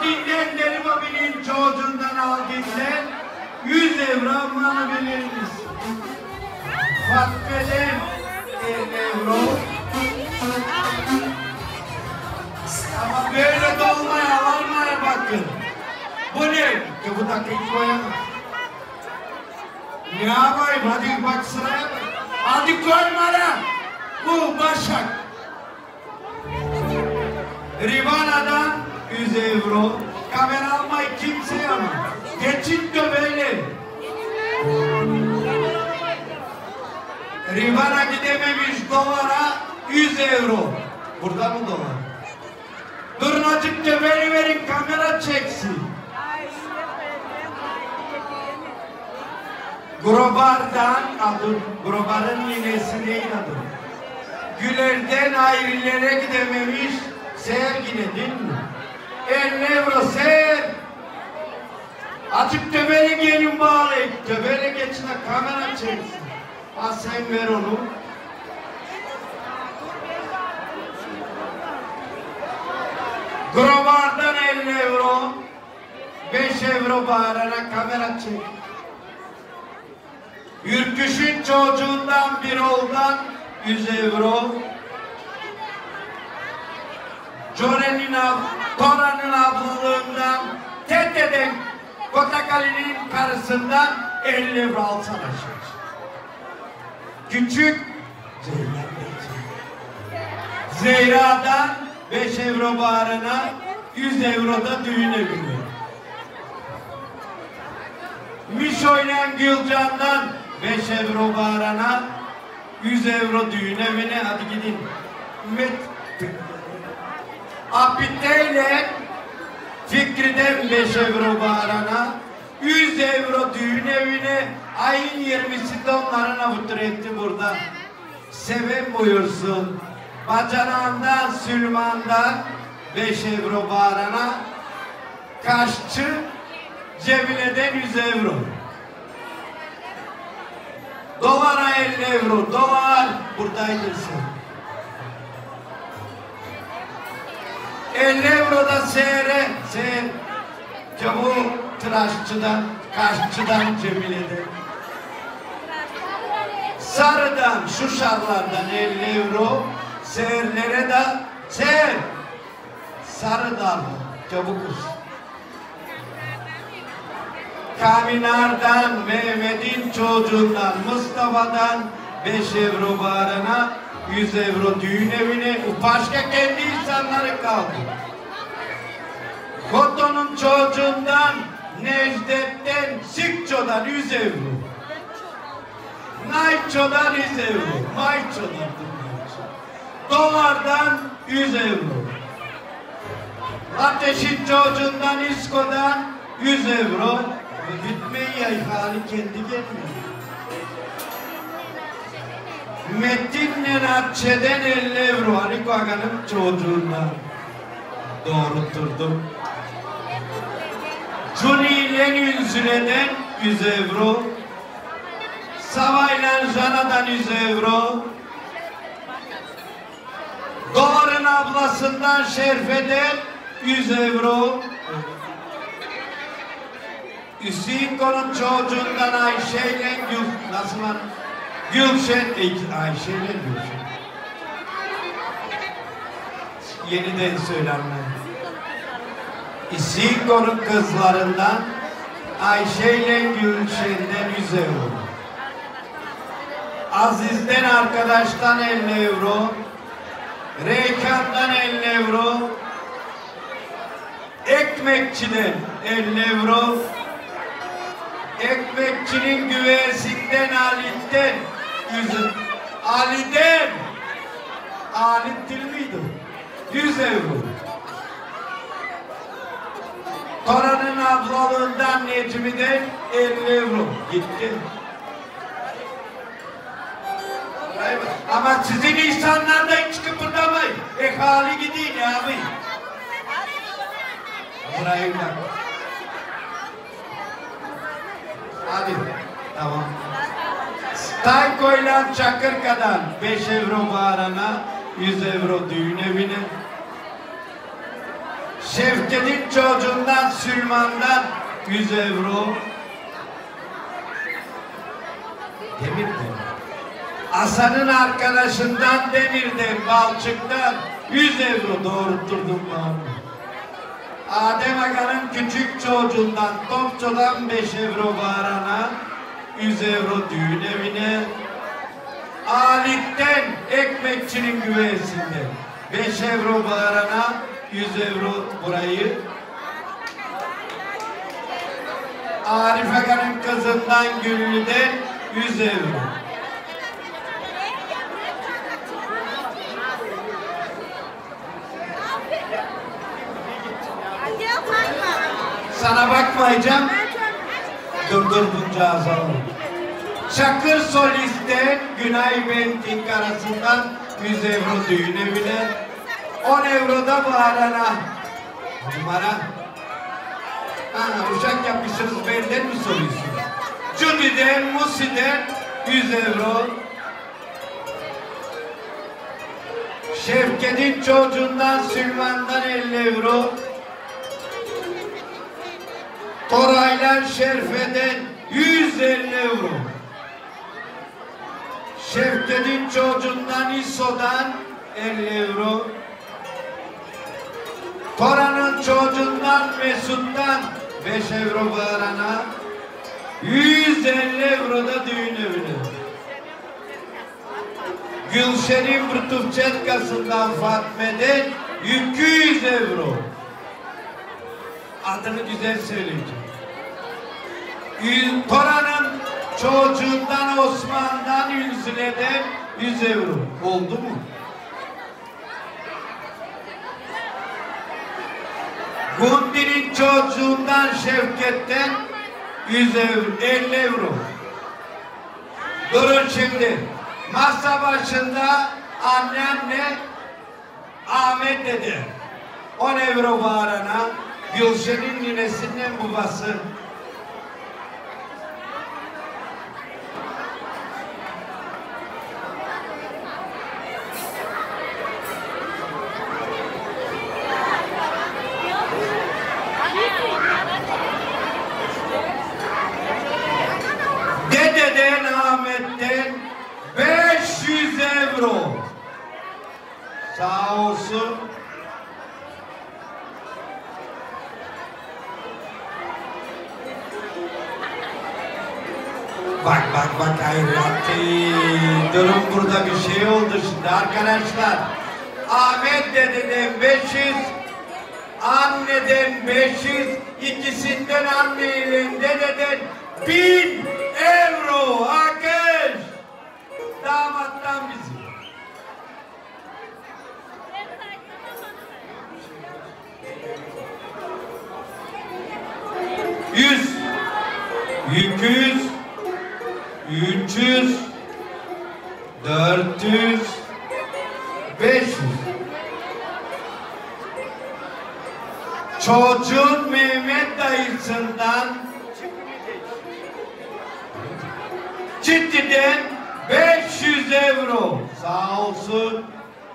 Aldinden deri mobilin çocuğundan Aldinden 100 euro almanı bilir misin? Fatmeden 50 euro. Ama böyle dolmaya almaya bakın. Bu ne? Bu dakika koyamam. Ne yapayım? Hadi bak sıraya bak. Hadi koyma lan. Bu Başak. Rivana'dan 100 euro. Kamera almayı kimseye ama. Geçit de böyle. Rivana gidememiş dolara 100 euro. Burada mı dolar? Durun azıcık da verin kamera çeksin. Grobar'dan adı, Grobar'ın ninesi değil adı. Güler'den ayrılere gidememiş, Seher gidedin mi? 50 euro Seher. Azıcık töbele gelin bağlayın, töbele geçine kamera çeksin. Ha sen ver onu. Grobar'dan 50 euro, 5 euro bağırana kamera çek. Yürküş'ün çocuğundan bir oğuldan 100 euro. Tora'nın ablalığından Tete'den Kotakali'nin karısından 50 euro alsana şimdi. Küçük Zehra'dan 5 euro bağrına 100 euro da düğün evine. Mişo'yla Gülcan'dan 5 euro bağrına 100 euro düğün evine. Hadi gidin. Apite'yle Fikri'den 5 euro bağrına 100 euro düğün evine. Ayın 20'sinde onların avutur etti burada. Seven buyursun. Bacanağından Süleyman'dan 5 euro bağrına. Kaşçı Cemile'den 100 euro. Dolara 50 euro. Dolar buradaydın sen. 50 euro da Seher'e. Seher çabuk tıraşçıdan, kaşçıdan Cemile'den. Sarı'dan, Şuşarlardan 50 euro. Seher'lere de Seher. Sarı'dan çabuk olsun. Kaminar'dan, Mehmet'in çocuğundan, Mustafa'dan 5 euro bağrına, 100 euro düğün evine. Başka kendi insanları kaldı. Koto'nun çocuğundan, Necdet'ten, Sikço'dan 100 euro. Nayço'dan 100 euro. Mayço'dan. Dolardan 100 euro. Ateş'in çocuğundan, İsko'dan 100 euro. Bitmeyi ya, hali kendi gelmiyor. Metin'le Natçe'den 50 euro. Hariko Aga'nın çocuğundan. Doğru durdum. Cuni'yle Ünzüle'den 100 euro. Sava'yla Jana'dan 100 euro. Doğar'ın ablasından Şerfe'den 100 euro. Hüseyinko'nun çocuğundan Ayşe'yle Gülşen, Ayşe'yle Gülşen. Yeniden söylenme. Hüseyinko'nun kızlarından Ayşe'yle Gülşen'den 100 euro. Aziz'den arkadaştan 50 euro. Reykan'dan 50 euro. Ekmekçiden 50 euro. Ekmekçinin güvesinden Halit'ten 100 euro. Halit değil miydi? 100 euro. Tora'nın ablalığından Necmi'den 50 euro. Gitti. Ama sizin insanlardan hiç kıpırdamayın. Hali gidin abi. Burayı bak. Hadi. Tamam. Tayko'yla Çakırka'dan 5 euro bağrana, 100 euro düğün evine. Şevket'in çocuğundan Süleyman'dan 100 euro. Demir'den. Hasan'ın arkadaşından Demir'den, Balçık'tan 100 euro doğrultturdum ben. Adem Aga'nın küçük çocuğundan Topçu'dan 5 euro Baran'a, 100 euro düğün evine. Alit'ten ekmekçinin güveysinden 5 euro Baran'a, 100 euro burayı. Arif Aga'nın kızından Güllü'den 100 euro. Sana bakmayacağım. Dur bunca zaman. Çakır Solist'ten Günay Bentik arasından 100 euro düğün evine. 10 euro da Baran'a. Numara. Uşak yapmışsınız, benden mi soruyorsunuz? Judy'den, Musi'den 100 euro. Şevket'in çocuğundan Süleyman'dan 50 euro. Koraylar Şerfe'den 150 euro. Şevket'in çocuğundan İso'dan 50 euro. Koran'ın çocuğundan Mesut'tan 5 euro Baran'a, 150 euro da düğün evine. Gülşen'in Brutuvçetkası'ndan Fatme'den 200 euro. Adını güzel söyleyeceğim. Koran'ın çocuğundan Osman'dan Ülsüne'den 100 euro. Oldu mu? Gundi'nin çocuğundan Şevket'ten 100 euro, 50 euro. Durun şimdi. Masa başında annemle Ahmet dede 10 euro Baran'a, Gülşen'in ninesinden babası. Dededen Ahmet'ten 500 euro. Sağ olsun. Bak hayratı. Durum burada bir şey oldu şimdi arkadaşlar. Ahmet dededen 500, anneden 500, ikisinden anneyle dededen 1000 euro. Akış. Damattan bizim. Yüz, 200, 300, 400, 500. Çocuğun Mehmet dayısından Ciddi'den 500 euro. Sağ olsun.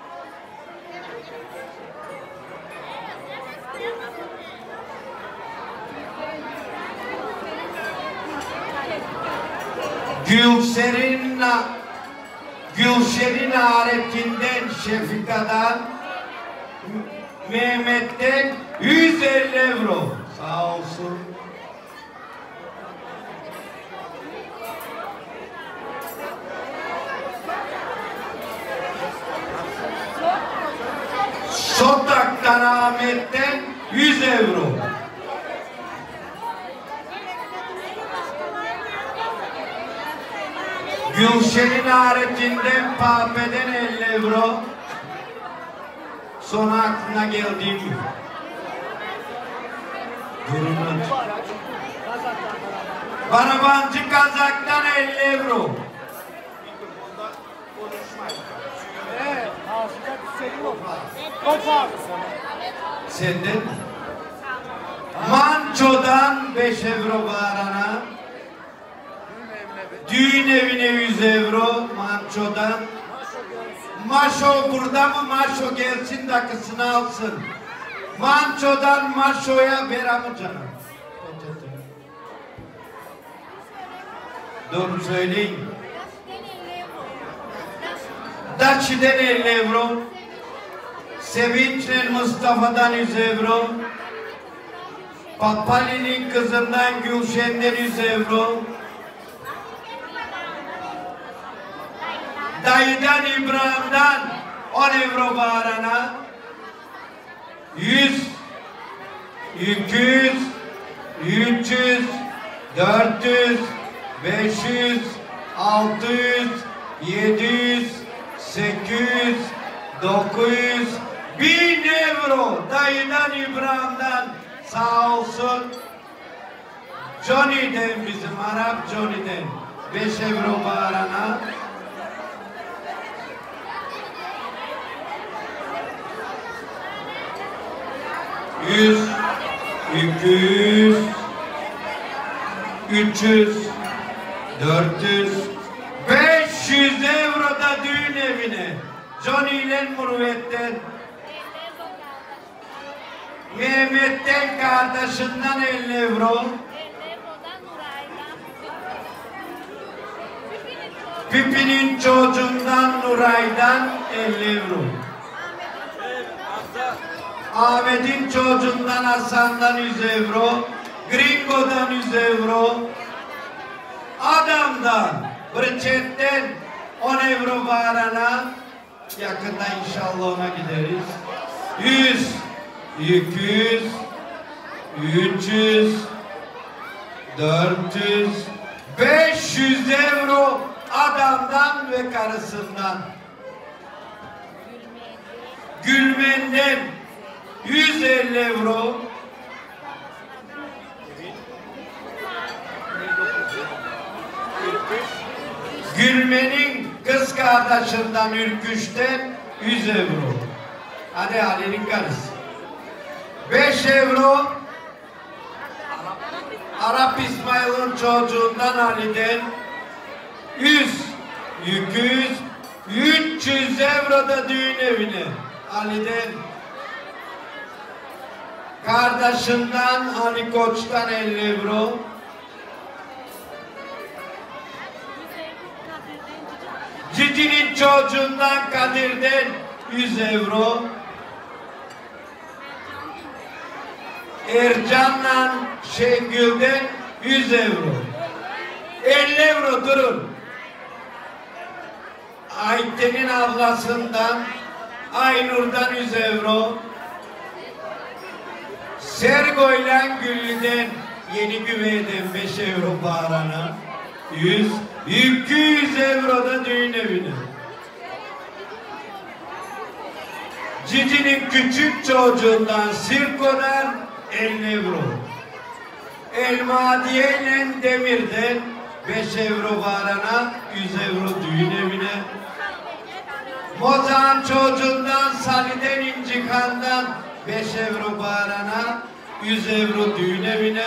Gülşen'in aretinden Şefika'dan Mehmet'ten 150 euro. Sağ olsun. Sotak'tan Ahmet'ten 100 euro. Gülşen'in aretinden Pape'den 50 euro. Sonra aklına geldiğim gibi. Durun. Barabancı Kazak'tan 50 euro. Senden Manço'dan 5 euro Baran'a. Düğün evine 100 euro Manço'dan. Maşo burada mı? Maşo gelsin dakikasını alsın. Manço'dan Maşo'ya Beramı canım. Doğru söyleyin. Daçi'den 50 euro. Sevinç'le Mustafa'dan 100 euro. Papali'nin kızından Gülşen'den 100 euro. Dayıdan İbrahim'den 10 euro bağırana. 100, 200, 300, 400, 500, 600, 700, 800, 900, 1000 euro. Dayıdan İbrahim'den sağ olsun. Johnny'den bizim Arap Johnny'den 5 euro bağırana. Yüz, 200, 300, 400, 500 euro da düğün evine. Johnny ile Murvet'ten, Mehmet'ten kardeşinden 50 euro, Pipi'nin çocuğundan Nuray'dan 50 euro. Ahmet'in çocuğundan Hasan'dan 100 euro, Gringo'dan 100 euro, Adam'dan, Bridget'ten 10 euro bağırana, yakında inşallah ona gideriz. 100, 200, 300, 400, 500 euro Adam'dan ve karısından. Gülmen'den 150 euro. Gülmen'in kız kardeşinden Ürküş'ten 100 euro. Hadi Ali'nin karısı. 5 euro. Arap İsmail'in çocuğundan Ali'den 100, 200, 300 euro da düğün evine. Ali'den. Kardeşinden Ali Koç'tan 50 euro. Cici'nin çocuğundan Kadir'den 100 euro. Ercan'la Şengül'den 100 euro. 50 euro durun. Ayten'in ablasından Aynur'dan 100 euro. Sergo'yla Güllü'den Yeni Güvey'den 5 euro bağırana. 100, 200 euro da düğün evine. Cici'nin küçük çocuğundan Sirko'dan 50 euro. Elmadiye ile Demir'den 5 euro bağırana, 100 euro düğün evine. Mozan çocuğundan Salih'den İncikan'dan 5 euro bağırana, 100 euro düğün evine.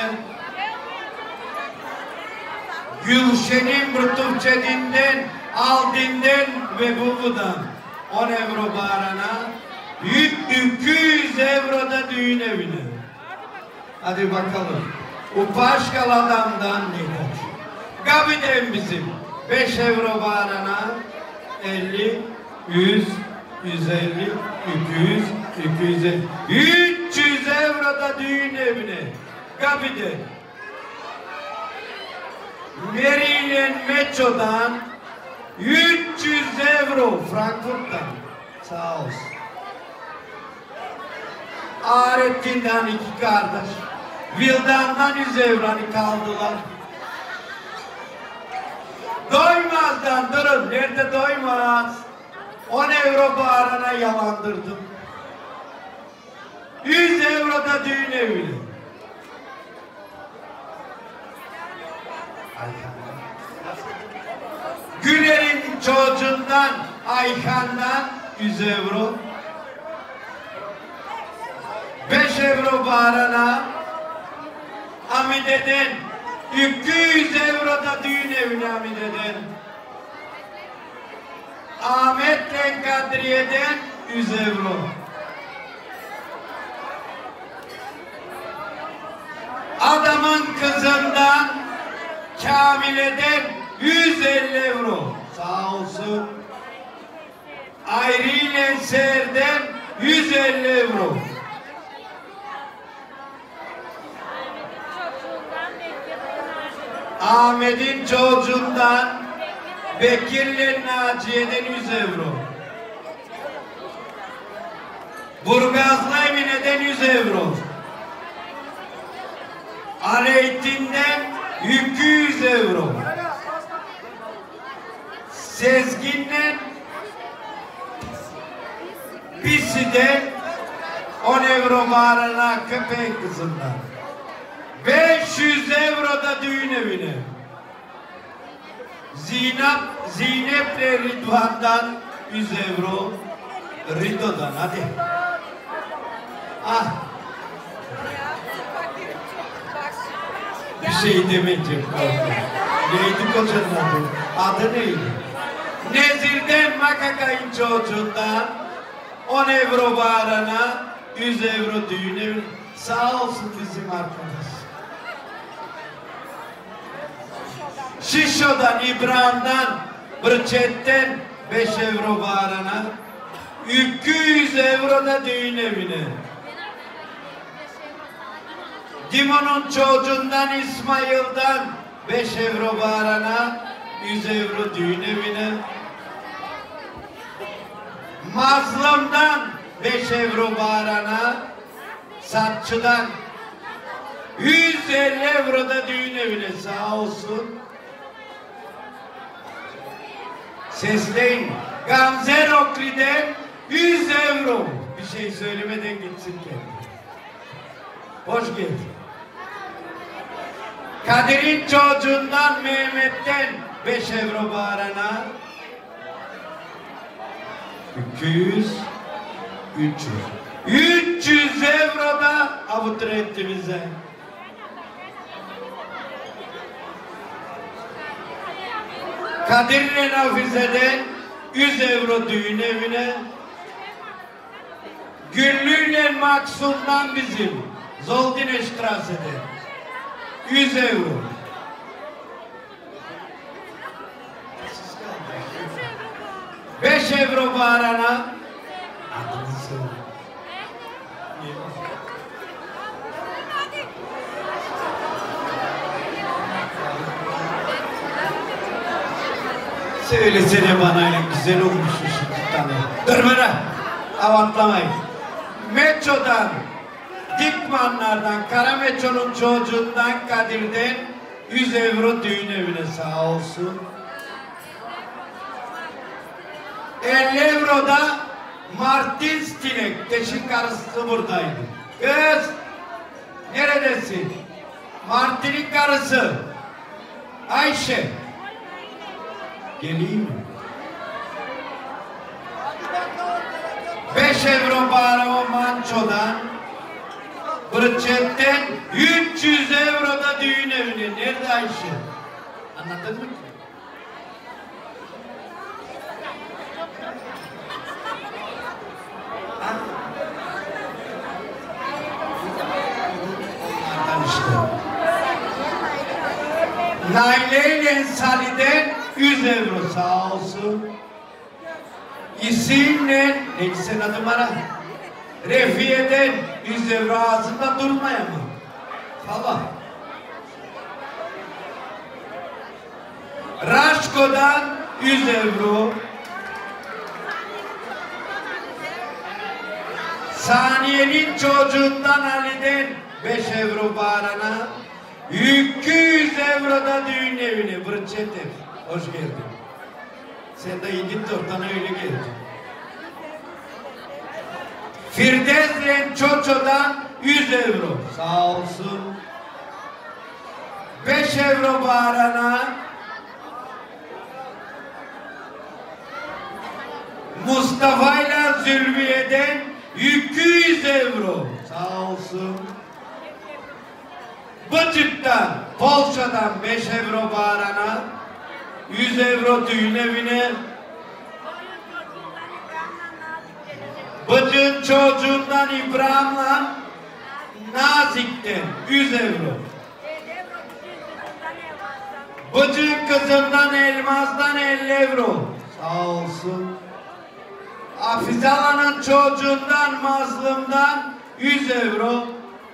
Gülşen'in Rıtıfçedi'nden, Aldin'den ve Bubu'dan 10 euro bağırana, 200 euro da düğün evine. Hadi bakalım. Upaşkal adamdan nedir? Gabi'den bizim 5 euro bağırana, 50, 100, 150, 200, 250, 300 euro da düğün evine. Gabi'den. Mary ile Meço'dan 300 euro Frankfurt'tan. Sağ olsun. Arettin'den 2 kardeş. Vildan'dan 100 euro kaldılar. Doymaz'dan durun. Nerede Doymaz? 10 euro bağırana yalandırdım. 100 euro da düğün evine. Güler'in çocuğundan Ayhan'dan 100 euro. 5 euro bağırana. Hamide'den 200 euro da düğün evine Hamide'den. Ahmet'le Kadriye'den 100 euro. Hanımın kızından Kamile'den 150 euro. Sağ olsun. Ayrı'yla Ser'den 150 euro. Ahmet'in çocuğundan Bekir'le Naciye'den 100 euro. Burgazlı Emine'den 100 euro. Aleytin'den 200 euro. Sezgin'den Pisi'den 10 euro varana köpek kızından. 500 euro da düğün evine. Zeynep'le Rıdvan'dan 100 euro. Rido'dan hadi. Ah. Bir şey demeyeceğim. Neydi kocanın adı? Adı neydi? Nezir'den Makakay'ın çocuğundan 10 euro varana 100 euro düğün evine. Sağ olsun bizim arkadaş. Şişo'dan, İbrahim'den, Bırçet'ten 5 euro varana 200 euro da düğün evine. Dimon'un çocuğundan İsmail'den 5 euro varana 100 euro düğün evine. Mazlum'dan 5 euro varana Satçı'dan 150 euro da düğün evine. Sağ olsun. Sesleyin. Gamze Rokli'den 100 euro. Bir şey söylemeden gitsin kendi. Hoş geldin. Kadir'in çocuğundan Mehmet'ten 5 euro bağırana 200 300 euro da avuturettimize. Kadir'le Nafize'den 100 euro düğün evine. Güllü'yle Maksum'dan bizim Zoldine Strasse'de 100 euro. 5 euro bağırana söylesene bana öyle güzel olmuş şu tane. Dur bana. Avatlamayın. Metro'dan, Dikmanlardan, Karameço'nun çocuğundan Kadir'den 100 euro düğün evine sağ olsun. 50 euro da Martin Stilek, Teşin karısı buradaydı. Kız, neredesin? Martin'in karısı. Ayşe. Geleyim mi? 5 euro bağırma Manço'dan, Bırçet'ten 300 euro da düğün evine. Nerede Ayşe? Anladın mı? Onlardan işte. Naile ile Salih'den 100 euro sağ olsun. İsimle, neydi sen adı bana? Refiye'den 100 euro ağzında durmayamam. Falan. Raşko'dan 100 euro. Saniye'nin çocuğundan Ali'den 5 euro bağırana 200 euro da düğün evine. Bırçetev. Hoş geldin. Sen de gidin ortana öyle geldin. Firdevs'le Çoço'dan 100 euro. Sağ olsun. 5 euro bağırana Mustafa'yla Zülfiye'den 200 euro. Sağ olsun. Bıcık'tan, Polşa'dan 5 euro bağırana 100 euro düğün evine. Bıcık'ın çocuğundan İbrahim'le Nazik'ten 100 euro. Bıcık kızından Elmas'tan 50 euro. Sağ olsun. Hafize Hanım'ın çocuğundan Mazlum'dan 100 euro.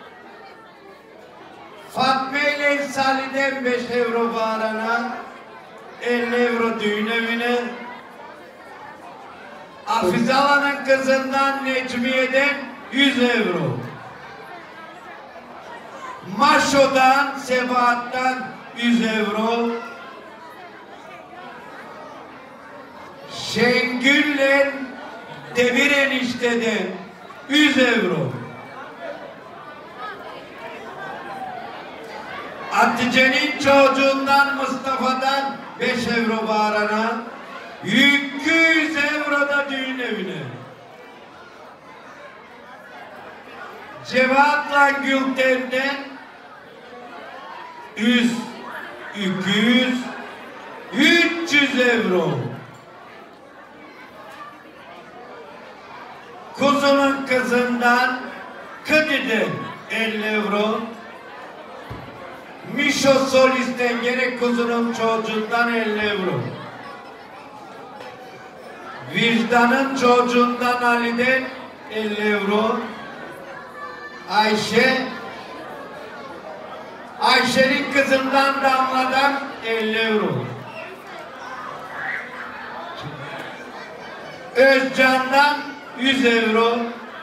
Fatma ile Salih'den 5 euro bağırana 50 euro düğün evine. Hafize Hanım'ın kızından Necmiye'den 100 euro. Maşo'dan Sebahat'tan 100 euro. Şengül'le Demir Enişte'den 100 euro. Hatice'nin çocuğundan Mustafa'dan 5 euro bağırana 200 euro da düğün evine. Cevat'la Gülten'den 100, 200, 300 euro. Kuzunun kızından Kıdi'den 50 euro. Mişo Solist'ten gene kuzunun çocuğundan 50 euro. Vicdan'ın çocuğundan Ali'den 50 euro. Ayşe'nin kızından Damla'dan 50 euro. Özcan'dan 100 euro.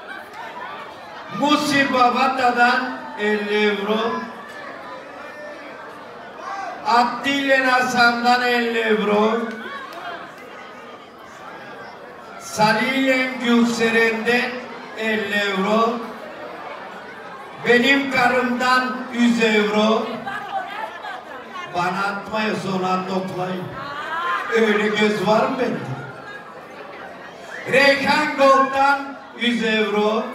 Musi Babata'dan 50 euro. Abdülen Hasan'dan 50 euro. Salih'le Gülseren'den 50 euro. Benim karımdan 100 euro. Bana atmayın, sonra toplayın. Öyle göz var mı bende? Reyhan Gold'dan 100 euro.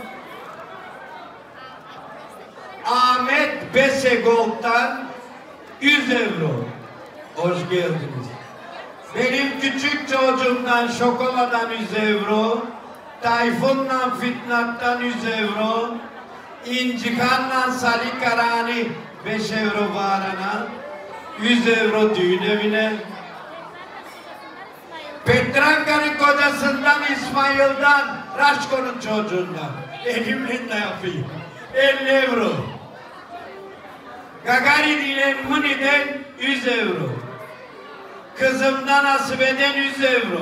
Ahmet Bese Gold'dan 100 euro. Hoş geldiniz. Benim küçük çocuğumdan Şokola'dan 100 euro. Tayfun'dan Fitnat'tan 100 euro. İncikan'dan Salih Karani 5 euro bağırana 100 euro düğün evine. Petranka'nın kocasından İsmail'dan Raşko'nun çocuğundan elimle de yapayım 50 euro. Gagarin ile Muni'den 100 euro. Kızımdan Asibe'den 100 euro.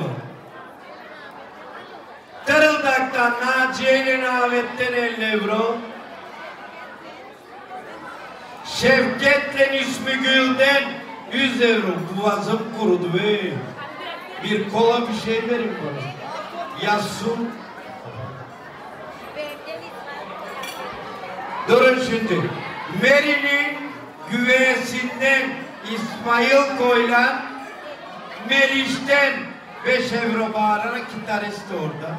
Tırıldak'tan Naciye ile Navet'ten 50 euro. Şevket'le İsmi Gül'den 100 euro. Boğazım kurudu be. Bir kola bir şey verin bana. Yazsın. Durun şimdi. Meri'nin güveyesinden İsmail Koylan, Meriç'ten 5 euro bağırarak gitarist orada.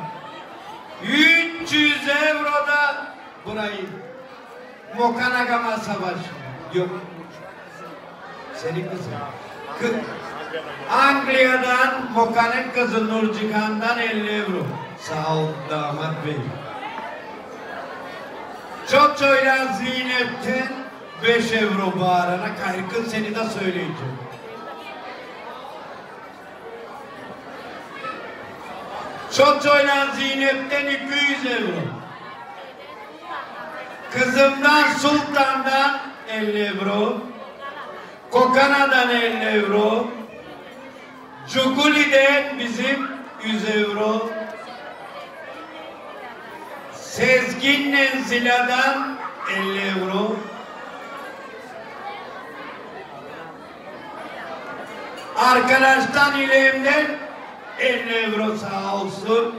300 euro da burayı. Mokanagama Savaşı. Yok. Senin kızın. Anglia'dan Moka'nın kızı Nurcihan'dan 50 euro. Sağ ol damat bey. Çoço'yla Zeynep'ten 5 euro bağırarak Haykın seni de söyleyeceğim. Çoço'yla Zeynep'ten 200 euro. Kızımdan Sultan'dan 50 euro. Kokana'dan 50 euro. Cuguli'den bizim 100 euro. Sezgin'le Zila'dan 50 euro. Arkadaştan İleyim'den 50 euro sağ olsun.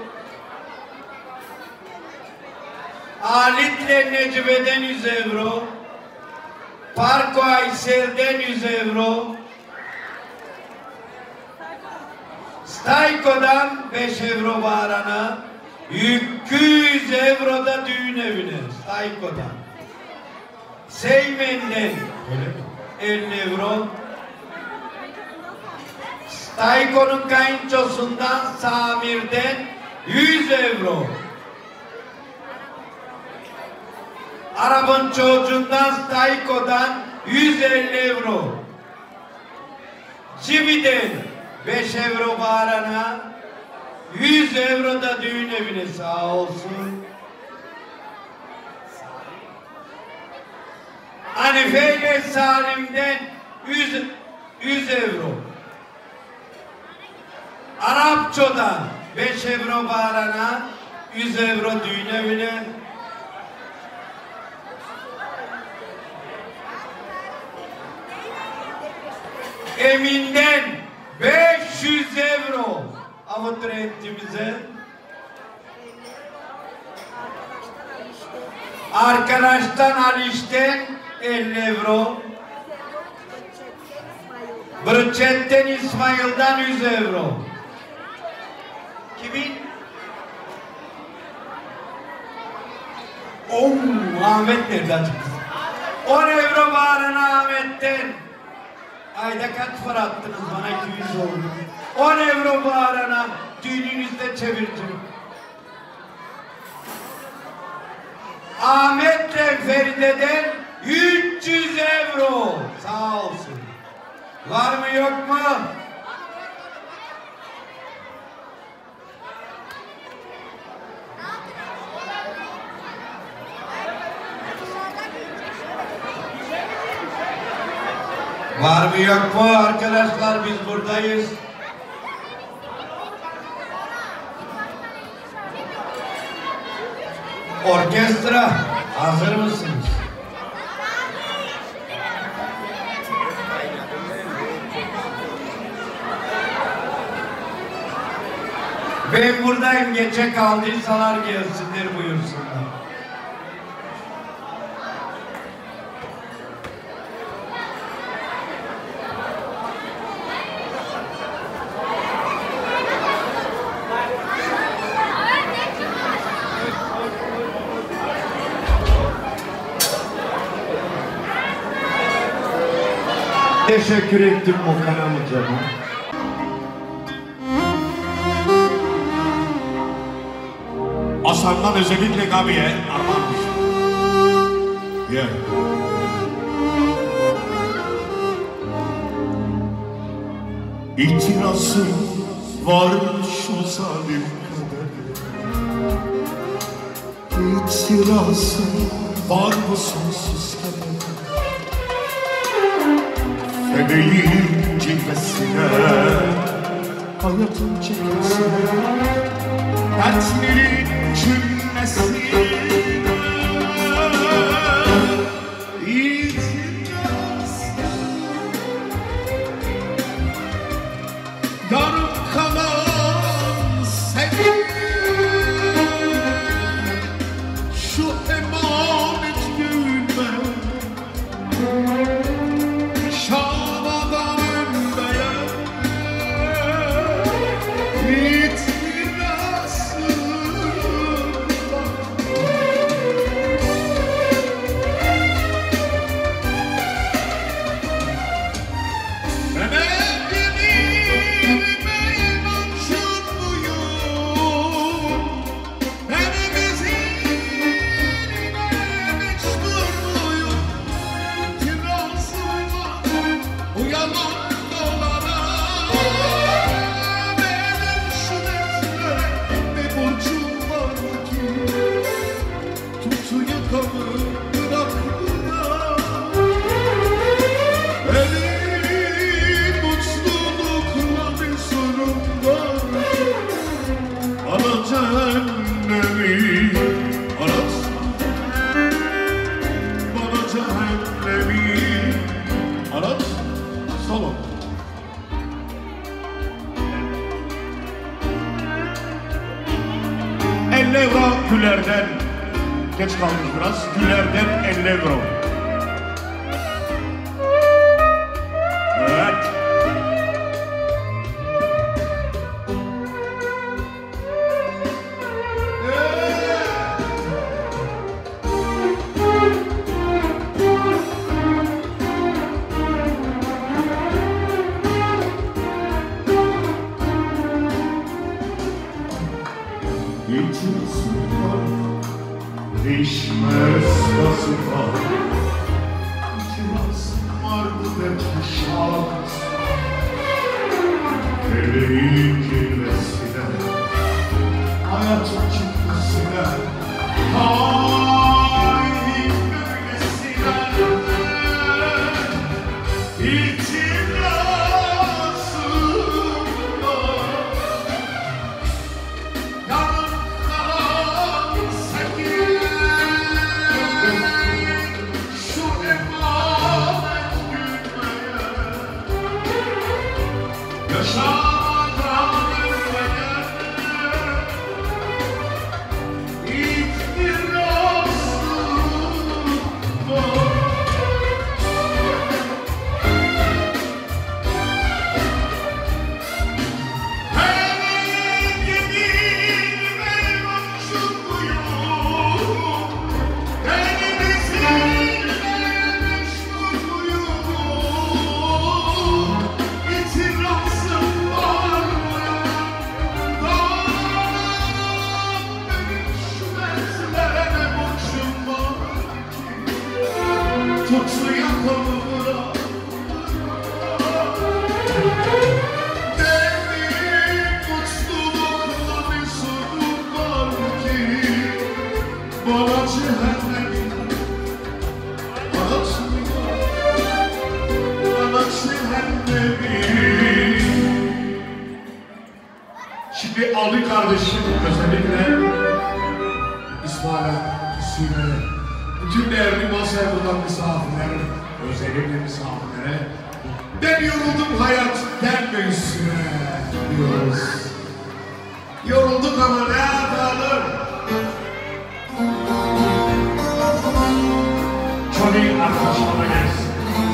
Halit'le Necibe'den 100 euro. Parko Aysel'den 100 euro. Stayko'dan 5 euro bağırana 200 euro da düğün evine Stayko'dan. Seymen'den 50 euro. Stayko'nun kayınçosundan Samir'den 100 euro. Arap'ın çocuğundan Stayko'dan 150 euro. Cibi'den 5 euro bağırana, 100 euro da düğün evine sağ olsun. Hanife ile Salim'den 100 euro. Arapço'dan 5 euro bağırana, 100 euro düğün evine. Emin'den 500 euro avutoritemize. Arkadaştan Aliş'ten 50 euro. Brçet'ten İsmail'den 100 euro. Kimin? Ahmet nerede açık? 10 euro bağırana Ahmet'ten. Ayda kaç para attınız bana? 200 oldu. 10 euro bağırana düğününüzde çevirdim. Ahmet'le Feride'den 300 euro. Sağ olsun. Var mı yok mu? Var mı yok mu arkadaşlar, biz buradayız. Orkestra hazır mısınız? Ben buradayım, geçe kaldıysalar gelsinler, buyursunlar. Teşekkür ettim Okan amcama. Hasan'dan özellikle Gabi'ye armağanmış. Yeah. İtirazım var şu zalim kadere. İtirazım var bu sonsuz kadere. Feleğin cilvesine, hayatın çekmesine, dertlerin cümlesine itiraz. Yarım kalan senin şu emanet gülme. Güler'den geç kalmış biraz. Güler'den 50 euro. Evet. Değişmez nasıl var. tutsu yakamına. Benim mutlulukla bir sorun var ki bana cehennem, bana cehennemi. Şimdi Ali kardeşim özellikle İsmail'e, Hüseyin'e, bütün değerli masaya bulunan misafirlere, özellikle misafirlere, ben yoruldum hayat gelme üstüne diyoruz. Yorulduk ama ne yapalım? Johnny arkadaşlarına gelsin.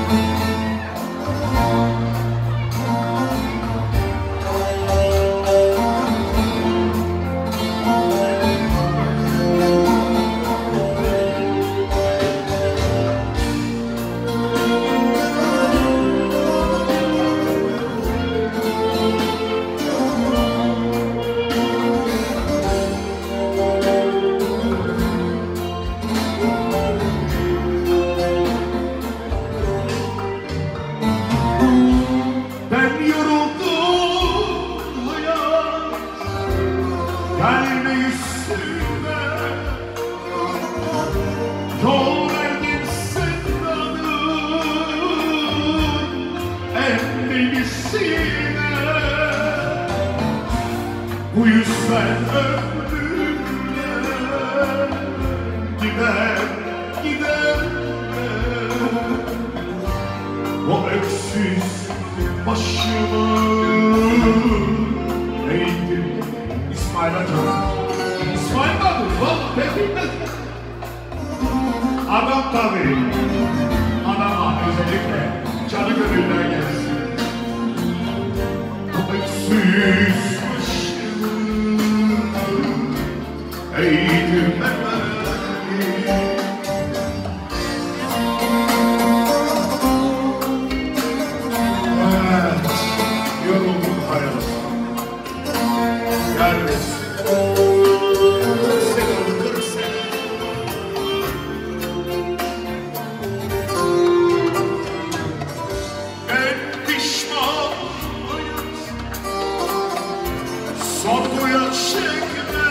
Bu yüzden ömrümle gider, gider o öksüz başımı eğdim. İsmail'e canım. İsmail adı, bak hepimiz. Adam tabii. Adama özellikle canı gönüller gelsin. O öksüz eğitim yoruldum hayat gelmesin. Ben pişman sorguya çekme.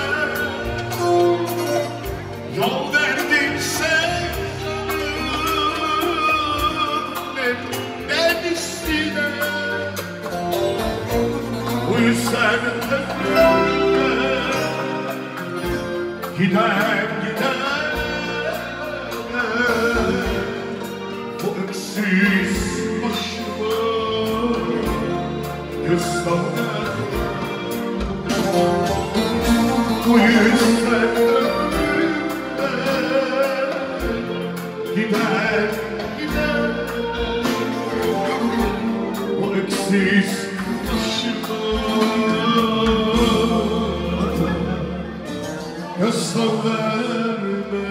Yol verdin sen ben istine. Bu yüzden ömrümde gider gider bu öksüz başıma göster. Bu yüzden gider, gider o öksüz başıma gösterme.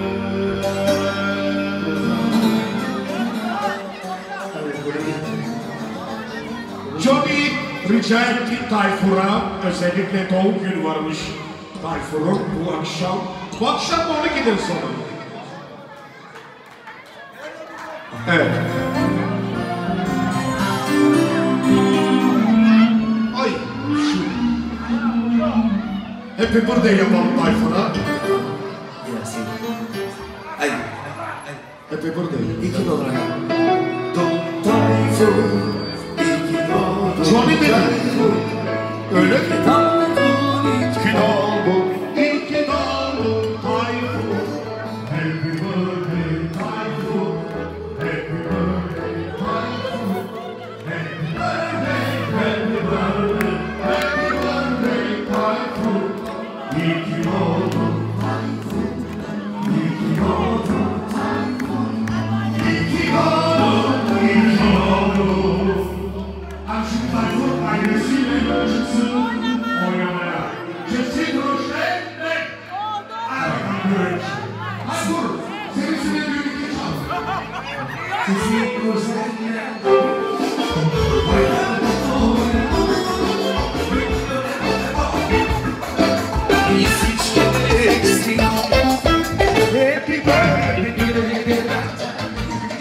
Johnny rica etti Tayfur'a, özellikle doğum günü varmış Tayfur'un bu akşam. Bu akşam 12'den sonra. Evet. Ay şu. Happy birthday yapalım Tayfur'a. Ay. Happy birthday. İki dolar. Tayfur. Johnny dedi. Öyle mi? İki dolar. İki dolar Tayfur. Happy birthday Tayfur. Happy birthday Tayfur. Happy birthday, happy birthday, happy birthday Tayfur. İki dolar Tayfur. İki dolar Tayfur. İki dolar, iki dolar. Aşık Tayfur ailesiyle çıksın oynamaya. Kesin Roşet ve Erkan Göreç. Tayfur, senin için ne diyor ki çal? Kesin Roşet'le İsviçre'desin. Happy birthday.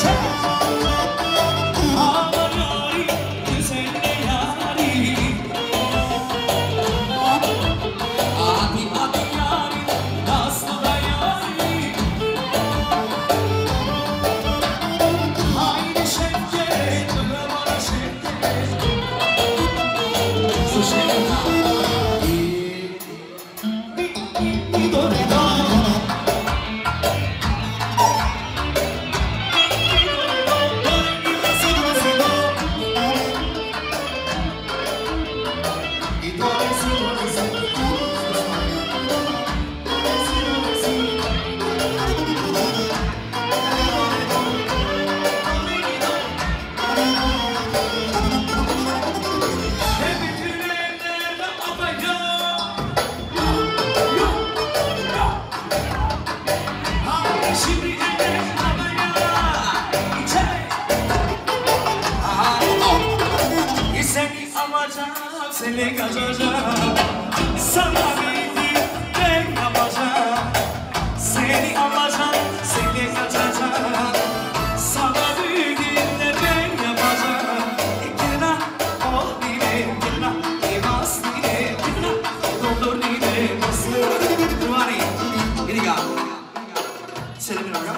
Seni kaçacağım, sana bildim ben yapacağım. Seni alacağım, seni kaçacağım, sana bildim de ben yapacağım. Gina, oh nine, gina, emas nine, gina, doldur nine, nasıl? Duvari, gini gel. Seni bir aga.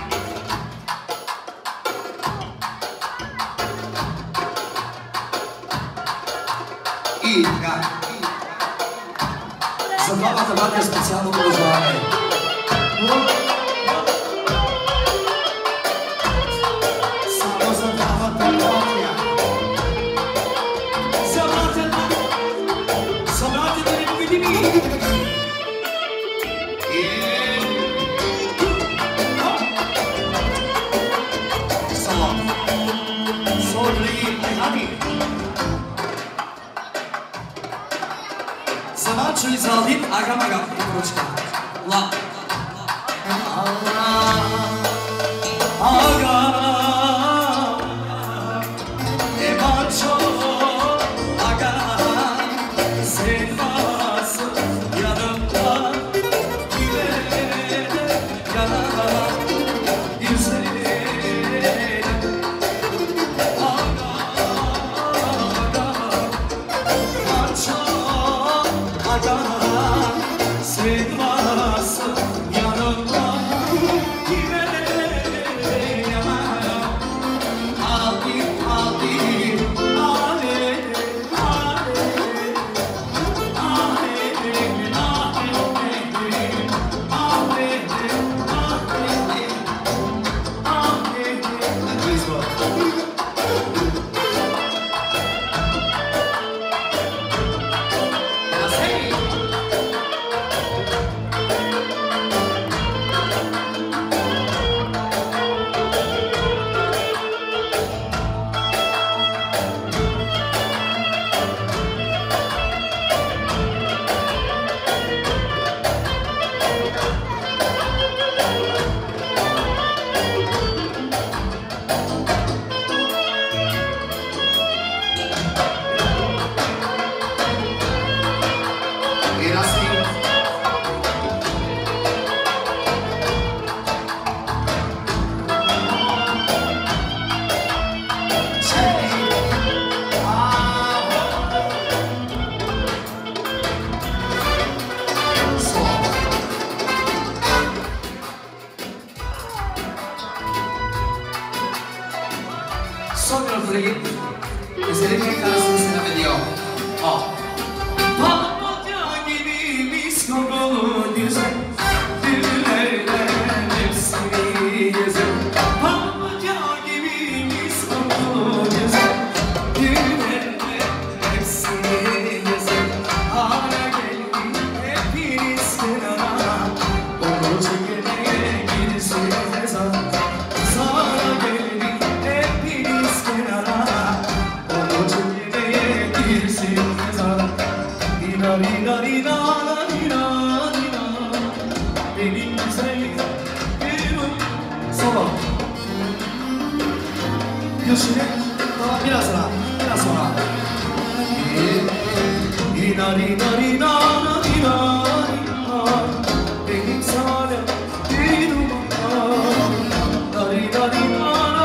Zabawa zawarta specjalną rozwagę. Sama zabawa to konia. Zabawa to nie widzi mi. Sama. Sorry, honey. Czyli zaldim, agam, kruczka. La. Agam, ne maço, agam, sen varsın yanımda, güvene yanar, güzelim. Sen varsın yanımda, güvene yanar. Adi, adi, adi, adi, Free, özellikle karısını sevmediyor. Papatya gibi mis kokulu güzel, güllerden hepsini gezer. Papatya gibi mis kokulu güzel, güllerden hepsini gezer. Hala gelin hepiniz kenara, onu çekmeye girsiniz ha. Sana gelin hepiniz kenara, onu çekmeye girsiniz ha. Rina rina rina rina rina, benim güzelim benim. Solo. Göğsüne biraz sonra, biraz sonra. Rina rina rina rina rina, benim sana bir numara. Rina rina.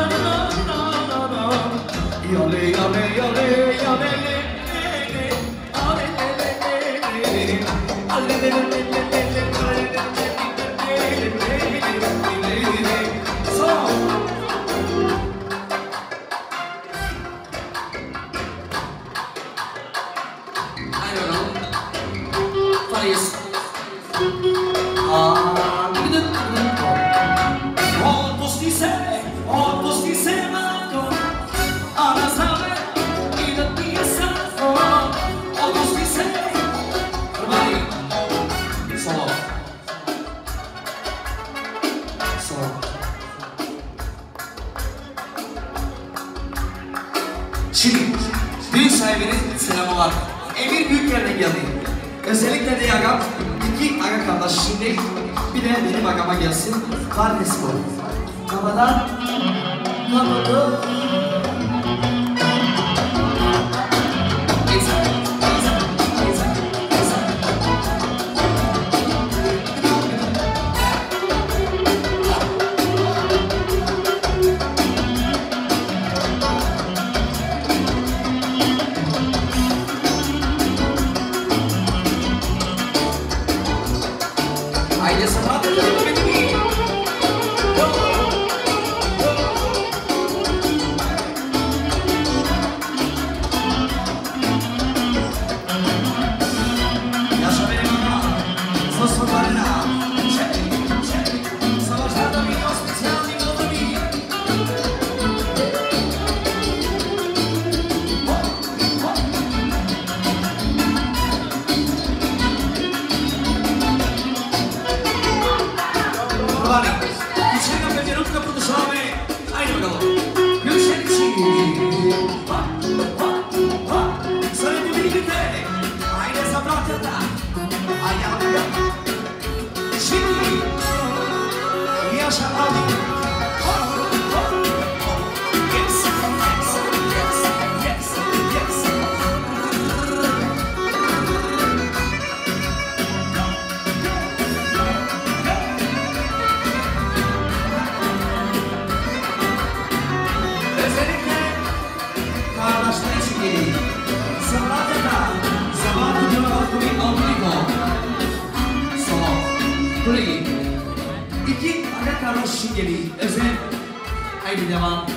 Sol. Şimdi düğün sahibinin selamı var. Emir Büyükler'den geldi. Özellikle de agam, iki aga kardeş şimdi, bir de benim agama gelsin. Kardeşi bu. Kafadan, kapadı. Aile sabahı İki aga kardeş şingeli özel. Haydi devam.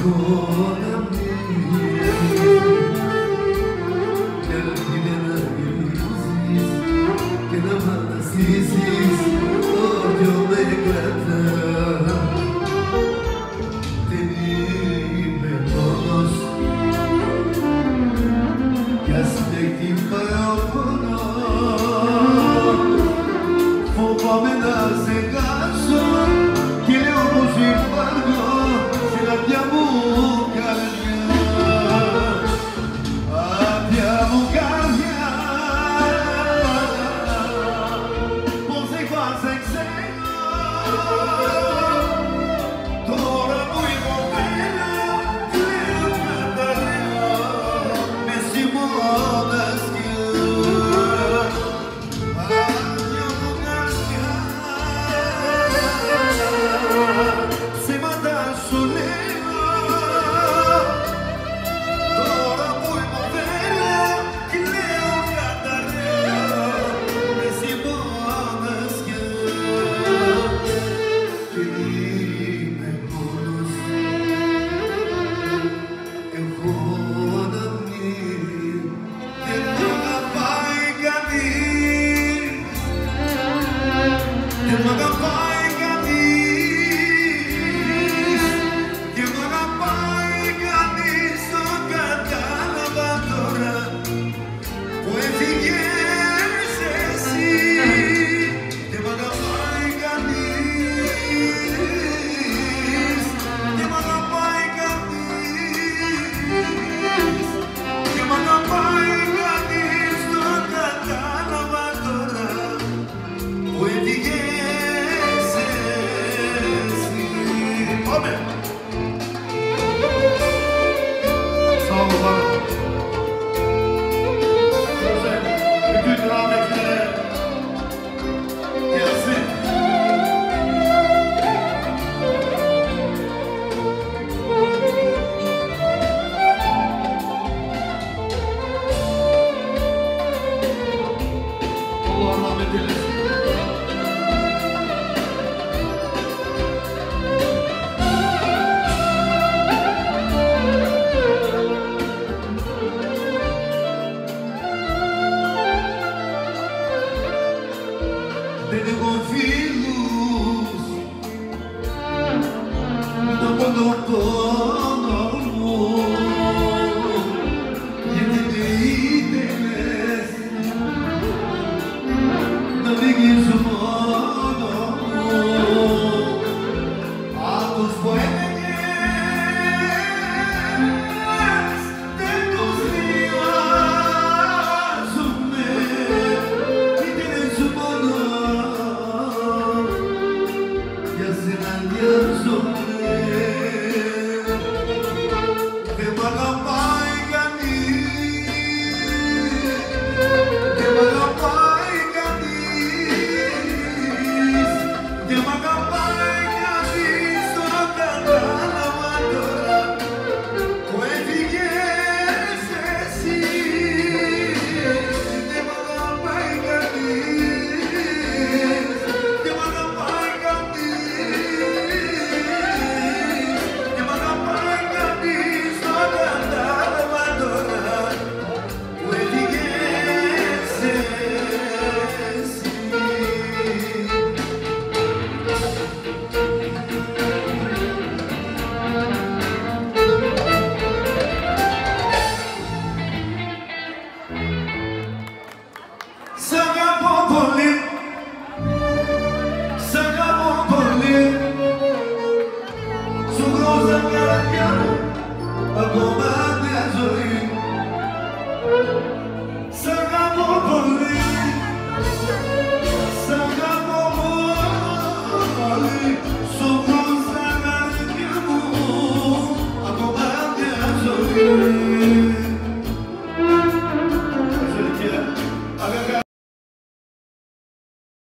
Thank you.